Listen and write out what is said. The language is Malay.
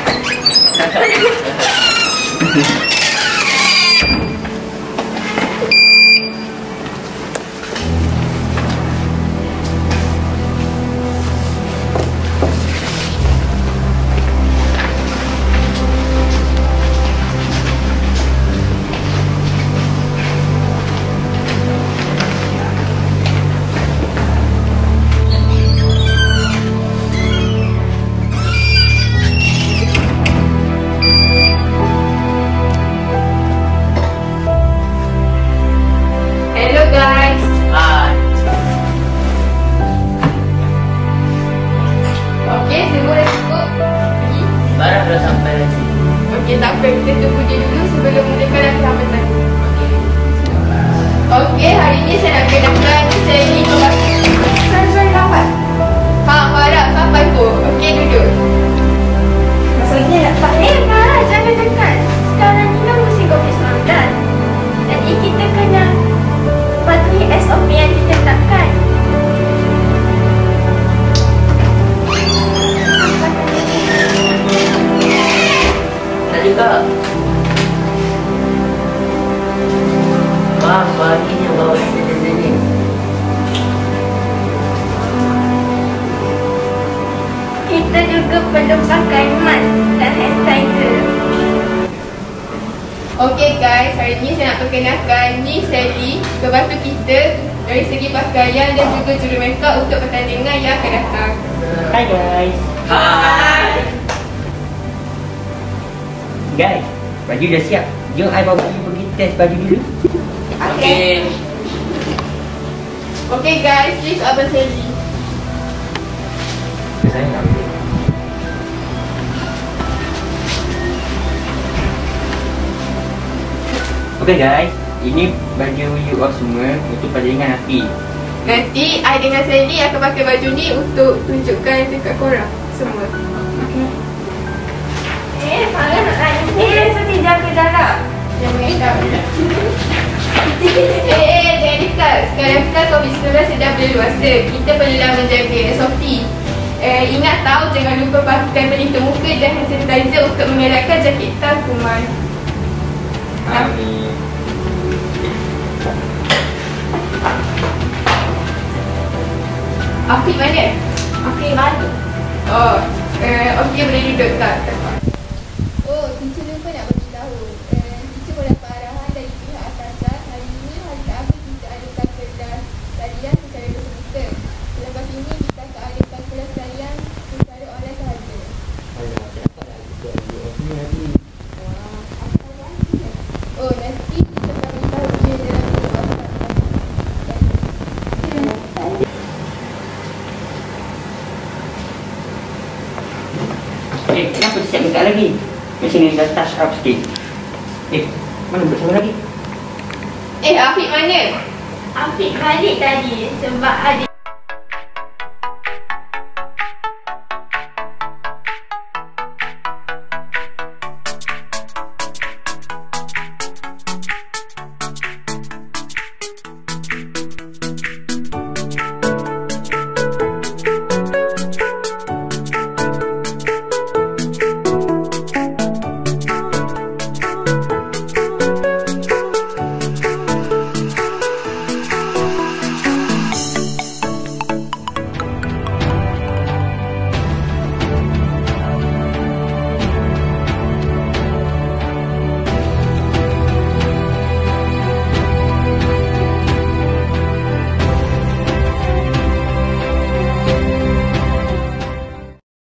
Okey, tak apa. Kita tunggu dia dulu sebelum mereka dah sampai tadi. Okey, hari ni saya nak kenalkan Sally Kebasi. Saya lambat. Farah, sampai pun. Okey, duduk. Maksudnya tak Farah, jangan dekat. Sekarang ni kan musim COVID-19. Jadi kita kena patuhi SOP yang ditetapkan. Kak, pagi ni bawa sini. Kita juga perlu pakai mask dan hand sanitizer. Okey guys, hari ni saya nak perkenalkan ni Sally, pembantu kita dari segi pakaian dan juga juru makeup untuk pertandingan yang akan datang. Hai guys. Hai. Guys, baju dah siap. Jom I bawa you pergi test baju dulu. Okey. Okey guys, please Abang Sally. Saya nak ambil. Okey guys, ini baju you all semua untuk pertandingan nanti. Nanti I dengan Sally akan pakai baju ni untuk tunjukkan dekat korang semua. Farah nak tanya. Seperti jaga jarak. Jangan dekat. Jangan dekat. Sekarang kan COVID-19 sedang berluasa. Kita perlulah menjaga SOP. Ingat tahu, jangan lupa pakai pelitup muka dan hand sanitizer untuk mengelakkan jangkitan kuman. Afiq mana? Okey, balik. Oh, okey, boleh duduk tak? Oh, teacher lupa nak beritahu. Teacher boleh dapat arahan dari pihak atasan. Hari ini hari terakhir kita adakan kelas talian secara bersemuka. Selepas ini kita akan adakan kelas talian secara online sahaja. Oh, nanti kita akan beritahu dia dalam WhatsApp. Kenapa dia siap dekat lagi? Macam ni dah touch up sikit. Mana bersama lagi? Afiq mana? Afiq balik tadi sebab ada